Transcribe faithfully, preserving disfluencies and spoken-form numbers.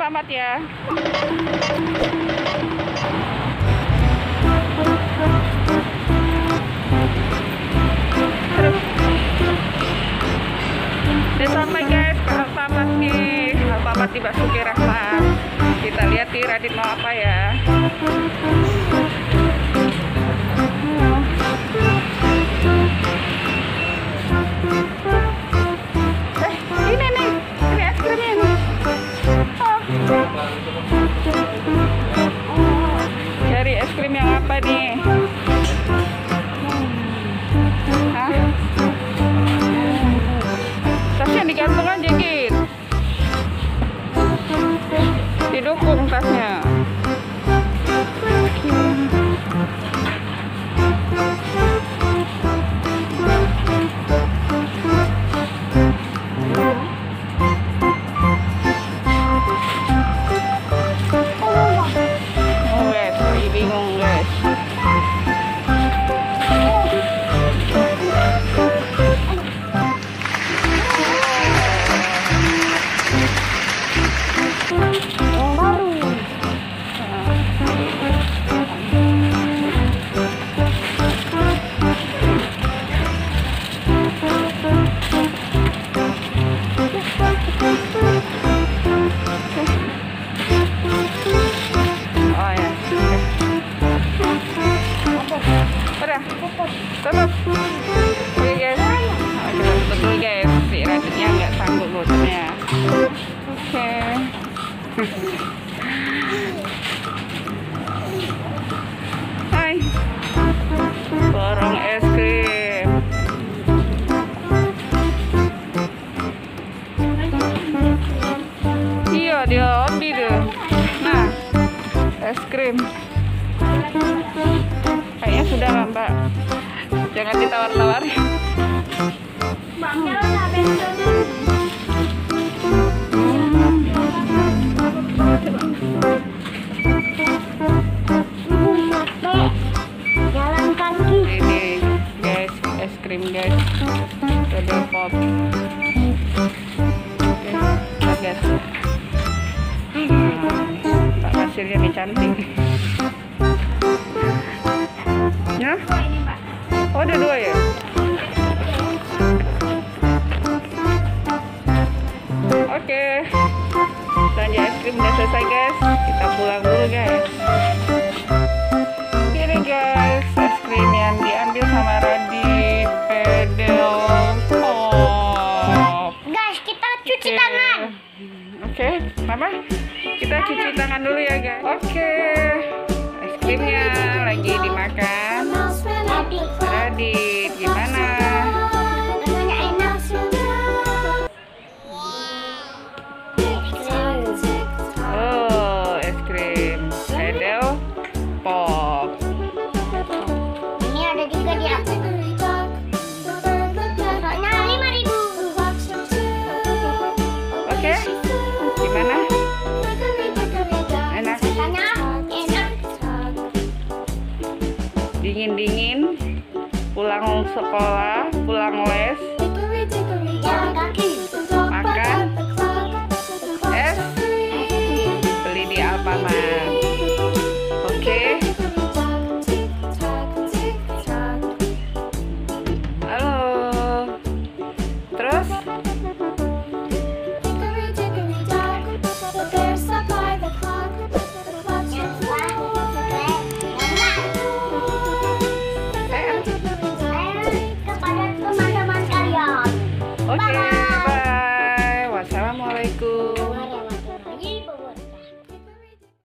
selamat ya. Terus udah sampai guys ke Alfamart nih, Alfamart di Basuki Rahmat. Kita lihat nih Radit mau apa ya. Eh, ini nih, ini es krimnya nih. Oh. Cari es krim yang apa nih? Hah? Tasnya digantung aja gitu. Didukung tasnya. Tutup. Oke guys. Oke, tutup dulu guys. Si Raditnya nggak sanggup nutupnya. Oke. Hai. Borong es krim. Iya, dia hobi tuh. Nah, es krim. Kayaknya sudah lah Mbak. Jangan ditawar-tawari. Jalan kaki. Ini guys, es krim guys. Double pop. Oke, guys. Tak hasilnya nih cantik. Ya? Oh, ada dua ya? Oke, belanja es krim udah selesai guys. Kita pulang dulu guys. Ini guys, es krim yang diambil sama Radit, pedel pop. Guys, kita cuci Oke. tangan. Oke, Mama, kita cuci tangan dulu ya guys. Oke, es krimnya lagi dimakan. Radit, gimana? Rasanya enak. Oh, es krim pedel pop. Ini ada juga di aku. Soalnya lima ribu. Oke, gimana? Enak? Rasanya enak. Dingin-dingin, pulang sekolah, pulang les, Jalan kaki. makan es, beli di Alfamart. Oke, halo. Terus? Kepada teman-teman kalian. Oke.